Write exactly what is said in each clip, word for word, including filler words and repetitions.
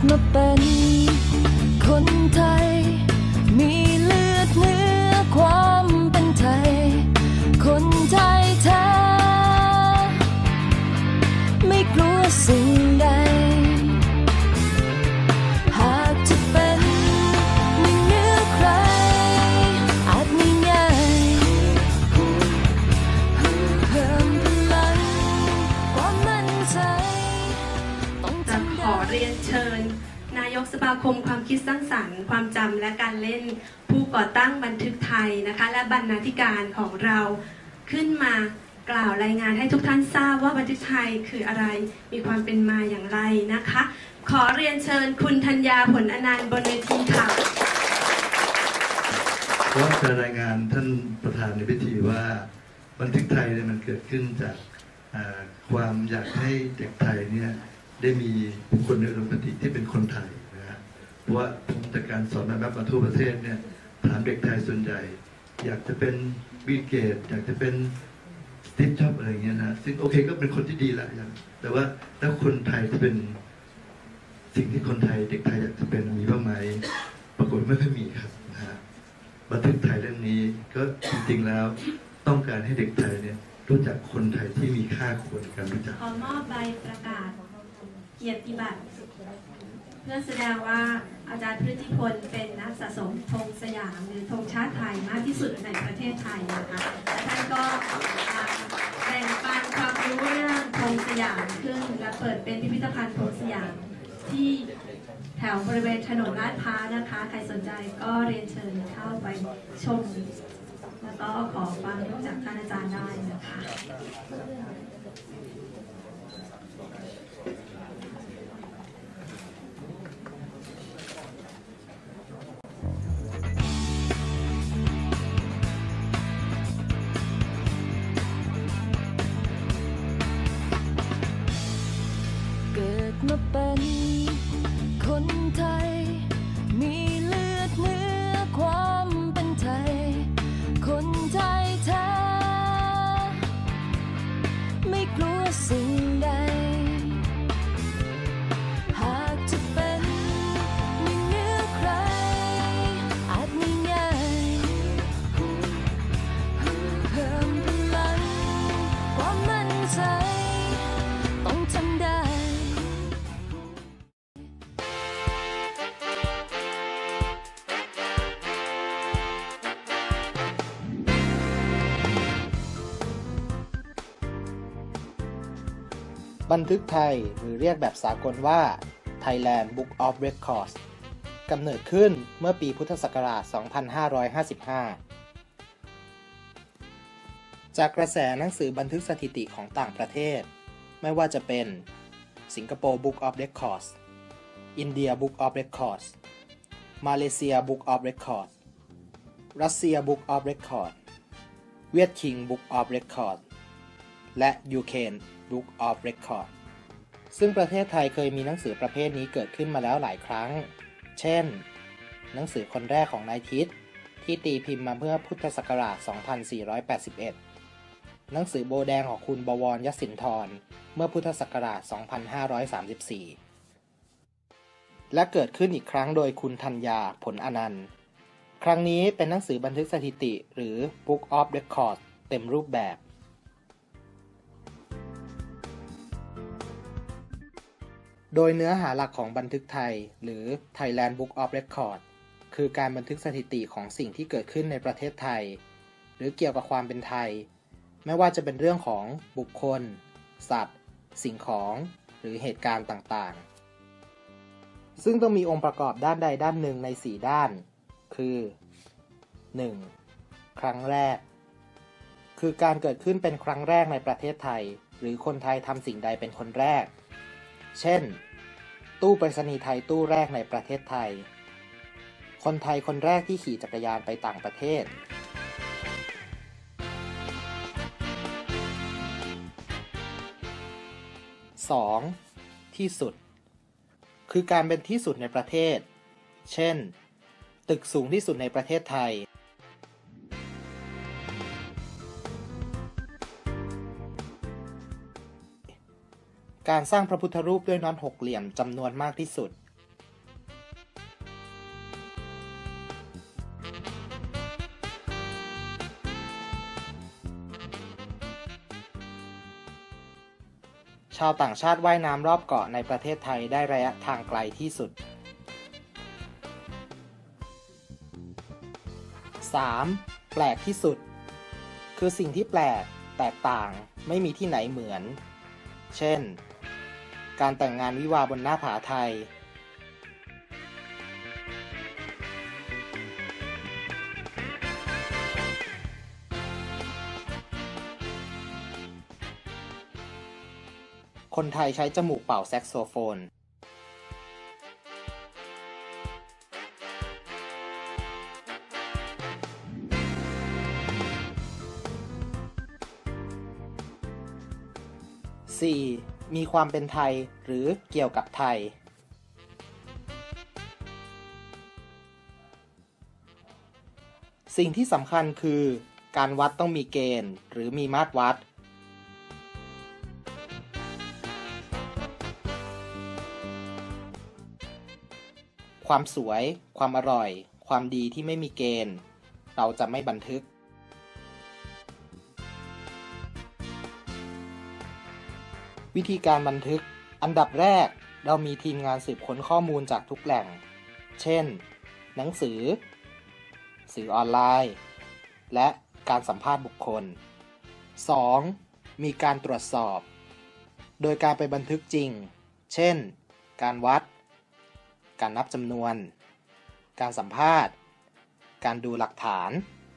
มาเป็นคนไทยมีเลือดเนื้อความเป็นไทยคนไทยแท้ไม่กลัวสิ่งใดหากจะเป็นไม่เหนือใครอาจไม่ง่ายเพิ่มพลังความมั่นใจต้องทำได้ขอเรียนเชิญนายกสมาคมความคิดสร้างสรรค์ความจำและการเล่นผู้ก่อตั้งบันทึกไทยนะคะและบรรณาธิการของเราขึ้นมากล่าวรายงานให้ทุกท่านทราบว่าบันทึกไทยคืออะไรมีความเป็นมาอย่างไรนะคะขอเรียนเชิญคุณธัญญาผลอนันต์บนเวทีค่ะก็จะรายงานท่านประธานในพิธีว่าบันทึกไทยเนี่ยมันเกิดขึ้นจากความอยากให้เด็กไทยเนี่ยได้มีบุคคลในอุดมคติที่เป็นคนไทยนะฮะเพราะว่าผมจากการสอนแบบมาทั่วประเทศเนี่ยถามเด็กไทยส่วนใหญ่อยากจะเป็นบิล เกตส์อยากจะเป็นสตีฟ จ็อบส์อะไรเงี้ยนะซึ่งโอเคก็เป็นคนที่ดีแหละแต่ว่าแล้วคนไทยที่เป็นสิ่งที่คนไทยเด็กไทยอยากจะเป็นมีบ้างไหมปรากฏไม่ค่อยมีครับนะฮะบันทึกไทยเรื่องนี้ก็จริงๆแล้วต้องการให้เด็กไทยเนี่ยรู้จักคนไทยที่มีค่าควรการรู้จักขอมอบใบประกาศเกียรติบัตรเพื่อแสดงว่าอาจารย์พฤติพลเป็นนักสะสมธงสยามหรือธงชาติไทยมากที่สุดในประเทศไทยนะคะและท่านก็แบ่งปันความรู้เรื่องธงสยามขึ้นและเปิดเป็นพิพิธภัณฑ์ธงสยามที่แถวบริเวณถนนลาดพร้าวนะคะใครสนใจก็เรียนเชิญเข้าไปชมแล้วก็ขอความรู้จากท่านอาจารย์ได้นะคะเกิดมาเป็นคนไทยมีเลือดเนื้อความเป็นไทยคนไทยแท้ไม่กลัวสิ่งใดหากจะเป็นไม่เหนือใครอาจไม่ง่ายเพิ่มพลังความมั่นใจต้องทำได้บันทึกไทยหรือเรียกแบบสากลว่า Thailand Book of Records กำเนิดขึ้นเมื่อปีพุทธศักราช สองพันห้าร้อยห้าสิบห้า จากกระแสหนังสือบันทึกสถิติของต่างประเทศไม่ว่าจะเป็นสิงคโปร์ Book of Records อินเดีย Book of Records มาเลเซีย Book of Records รัสเซีย Book of Records เวียดคิง Book of Records และยูเครน Book of Records ซึ่งประเทศไทยเคยมีหนังสือประเภทนี้เกิดขึ้นมาแล้วหลายครั้งเช่นหนังสือคนแรกของนายทิศที่ตีพิมพ์มาเมื่อพุทธศักราช สองพันสี่ร้อยแปดสิบเอ็ด หนังสือโบแดงของคุณบวรยศินทรเมื่อพุทธศักราช สองพันห้าร้อยสามสิบสี่ และเกิดขึ้นอีกครั้งโดยคุณธัญญาผลอนันต์ครั้งนี้เป็นหนังสือบันทึกสถิติหรือ Book of Records เต็มรูปแบบโดยเนื้อหาหลักของบันทึกไทยหรือ Thailand Book of Records คือการบันทึกสถิติของสิ่งที่เกิดขึ้นในประเทศไทยหรือเกี่ยวกับความเป็นไทยไม่ว่าจะเป็นเรื่องของบุคคลสัตว์สิ่งของหรือเหตุการณ์ต่างๆซึ่งต้องมีองค์ประกอบด้านใดด้านหนึ่งในสี่ด้านคือ หนึ่ง. ครั้งแรกคือการเกิดขึ้นเป็นครั้งแรกในประเทศไทยหรือคนไทยทำสิ่งใดเป็นคนแรกเช่นตู้ไปรษณีย์ไทยตู้แรกในประเทศไทยคนไทยคนแรกที่ขี่จักรยานไปต่างประเทศ สอง. ที่สุดคือการเป็นที่สุดในประเทศเช่นตึกสูงที่สุดในประเทศไทยการสร้างพระพุทธรูปด้วยน็อตหกเหลี่ยมจำนวนมากที่สุดชาวต่างชาติว่ายน้ำรอบเกาะในประเทศไทยได้ระยะทางไกลที่สุด สาม แปลกที่สุดคือสิ่งที่แปลกแตกต่างไม่มีที่ไหนเหมือน เช่น การแต่งงานวิวาห์บนหน้าผาไทย คนไทยใช้จมูกเป่าแซกโซโฟน สี่ มีความเป็นไทยหรือเกี่ยวกับไทย สิ่งที่สำคัญคือการวัดต้องมีเกณฑ์หรือมีมาตรวัด ความสวย ความอร่อย ความดีที่ไม่มีเกณฑ์เราจะไม่บันทึก วิธีการบันทึกอันดับแรกเรามีทีมงานสืบค้นข้อมูลจากทุกแหล่ง เช่น หนังสือ สื่อออนไลน์ และการสัมภาษณ์บุคคล สอง มีการตรวจสอบ โดยการไปบันทึกจริง เช่น การวัด การนับจำนวน การสัมภาษณ์ การดูหลักฐาน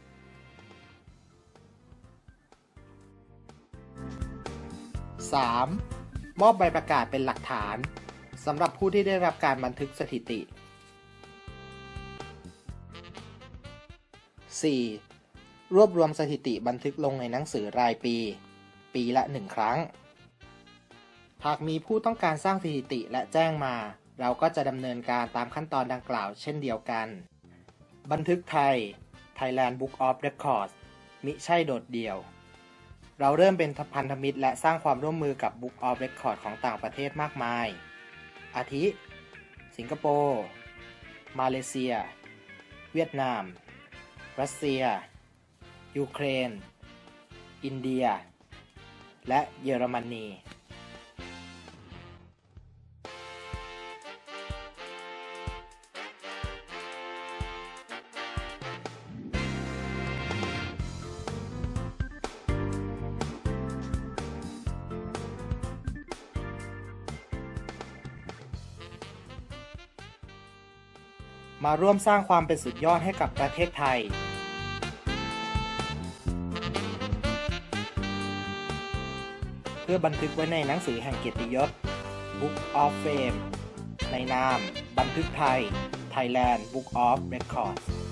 สาม มอบใบประกาศเป็นหลักฐานสำหรับผู้ที่ได้รับการบันทึกสถิติ สี่ รวบรวมสถิติบันทึกลงในหนังสือรายปี ปีละหนึ่งครั้ง หากมีผู้ต้องการสร้างสถิติและแจ้งมาเราก็จะดำเนินการตามขั้นตอนดังกล่าวเช่นเดียวกัน บันทึกไทย Thailand Book of Records มิใช่โดดเดี่ยว เราเริ่มเป็นพันธมิตรและสร้างความร่วมมือกับ Book of Records ของต่างประเทศมากมาย อาทิ สิงคโปร์ มาเลเซีย เวียดนาม รัสเซีย ยูเครน อินเดีย และเยอรมนี มาร่วมสร้างความเป็นสุดยอดให้กับประเทศไทย เพื่อบันทึกไว้ในหนังสือแห่งเกียรติยศ Book of Fame ในนามบันทึกไทย Thailand Book of Records